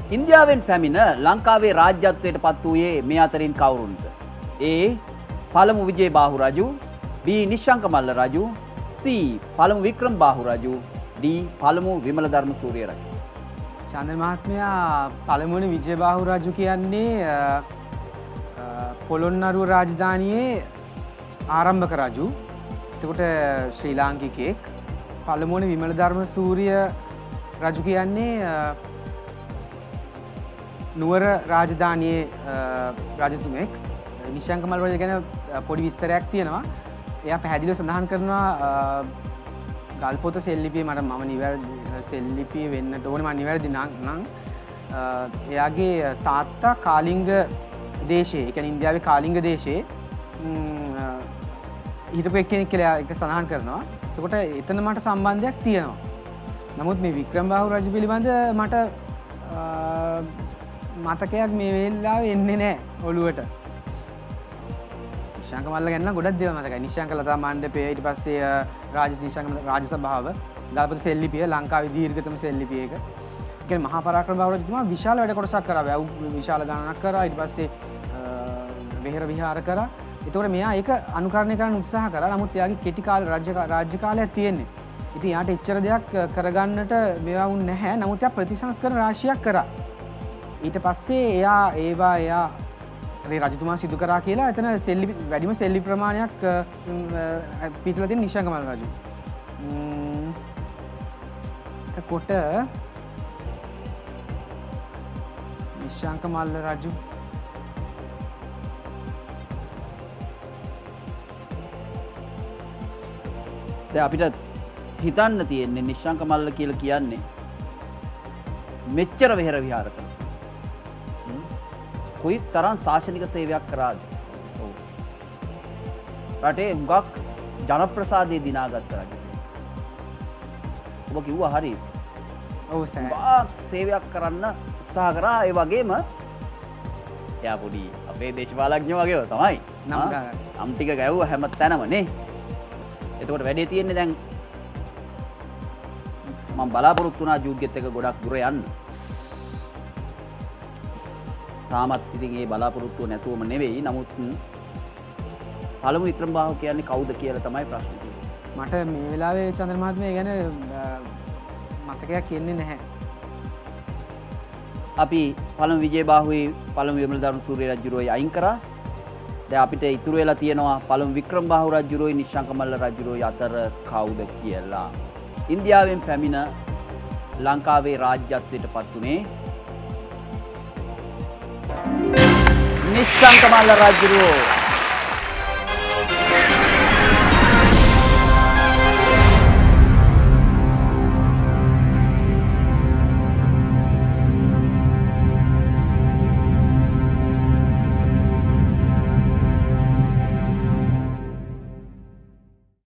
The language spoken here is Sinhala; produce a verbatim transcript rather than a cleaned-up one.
ඉන්දියාවෙන් පැමිණ ලංකාවේ රාජ්‍යත්වයට පත් වූයේ මේ අතරින් කවුරුන්ද? A. පළමු විජේබාහු රජු, B. නිශ්ශංකමල්ල රජු, C. පළමු වික්‍රමබාහු රජු, D. පළමු විමලධර්ම සූරිය රජු. චන්ද්‍ර මහත්මයා පළමුවන විජේබාහු රජු කියන්නේ පොළොන්නරුව රාජධානියේ ආරම්භක රජු. එතකොට ශ්‍රී ලාංකිකයෙක්. පළමුවන විමලධර්ම සූරිය රජු කියන්නේ නුවර රාජධානියේ රජතුමෙක්. නිශ්ශංකමල්ල රජු ගැන පොඩි විස්තරයක් තියෙනවා. එයා පැහැදිලිව සඳහන් කරනවා ගල්පොත සෙල්ලිපියේ මට මම නිවැරදි සෙල්ලිපිය වෙන්නට ඕනේ මම නිවැරදි නම් එයාගේ තාත්තා කාලිංග දේශයේ ඒ කියන්නේ ඉන්දියාවේ කාලිංග දේශයේ හිටපු එක්කෙනෙක් කියලා ඒක සඳහන් කරනවා. එතකොට එතන මට සම්බන්ධයක් තියෙනවා. නමුත් මේ වික්‍රමබාහු රජු පිළිබඳ මට මතකයක් මේ වෙලාවේ එන්නේ නැහැ ඔළුවට. නිශ්ශංකමල්ල ගැන නම් ගොඩක් දේවල් මතකයි. නිශ්ශංක ලතා මණ්ඩපය, ඊට පස්සේ රාජ නිශ්ශංක රාජ සභාව, ගල්පොත සෙල්ලිපිය, ලංකාවේ දීර්ඝතම සෙල්ලිපිය එක. ඒ කියන්නේ මහා පරාක්‍රමබාහු රජතුමා විශාල වැඩ කොටසක් කරා. වැව් විශාල ගණනක් කරා. ඊට පස්සේ වෙහෙර විහාර කරා. ඒතකොට මෙයා ඒක අනුකරණය කරන්න උත්සාහ කරා. නමුත් එයාගේ කෙටි කාල රාජ්‍ය රාජ්‍ය කාලයක් තියෙන්නේ. ඉතින් යාට එච්චර දෙයක් කරගන්නට මේවා වුණ නැහැ. නමුත් එයා ප්‍රතිසංස්කරණ රාශියක් කරා. ඊට පස්සේ එයා ඒවා එයා මේ රජතුමා සිදු කරා කියලා එතන සෙල්ලිපි වැඩිම සෙල්ලි ප්‍රමාණයක් පිටලා තියෙන නිශ්ශංකමල්ල රජු. එතකොට නිශ්ශංකමල්ල රජු දැන් අපිට හිතන්න තියෙන්නේ නිශ්ශංකමල්ල කියලා කියන්නේ මෙච්චර වෙහෙර විහාර කරන කොයි තරම් ශාසනික සේවයක් කරාද? ඔව්. රටේ හුඟක් ජනප්‍රසාදයේ දිනාගත්ත රජු. ඔබ කිව්වා හරි. ඔව් සර්. හුඟක් සේවයක් කරන්න උත්සාහ කරා. ඒ වගේම එයා පොඩි අපේ දේශපාලඥයෝ වගේව තමයි. නම් ගන්න. නම් ටික ගැව්වා හැම තැනම නේ. එතකොට වැඩේ තියෙන්නේ දැන් මම බලාපොරොත්තු වුණා ජූඩ්ගෙත් එක ගොඩක් දුර යන්න. තාමත් ඉතින් ඒ බලාපොරොත්තුව නැතුවම නෙවෙයි. නමුත් පළමු වික්‍රමබාහු කියන්නේ කවුද කියලා තමයි ප්‍රශ්නේ තියෙන්නේ. මට මේ වෙලාවේ චන්ද්‍ර මහත්මයා ගැන මතකයක් එන්නේ නැහැ. අපි පළමු විජේබාහුයි පළමු විමලධර්ම සූරිය රජුරෝයි අයින් කරා. දැන් අපිට ඉතුරු වෙලා තියෙනවා පළමු වික්‍රමබාහු රජුරෝයි නිශ්ශංකමල්ල රජුරෝයි අතර කවුද කියලා. ඉන්දියාවෙන් පැමිණ ලංකාවේ රාජ්‍යත්වයට පත් වුණේ නිශ්ශංකමල්ල රජුරෝ.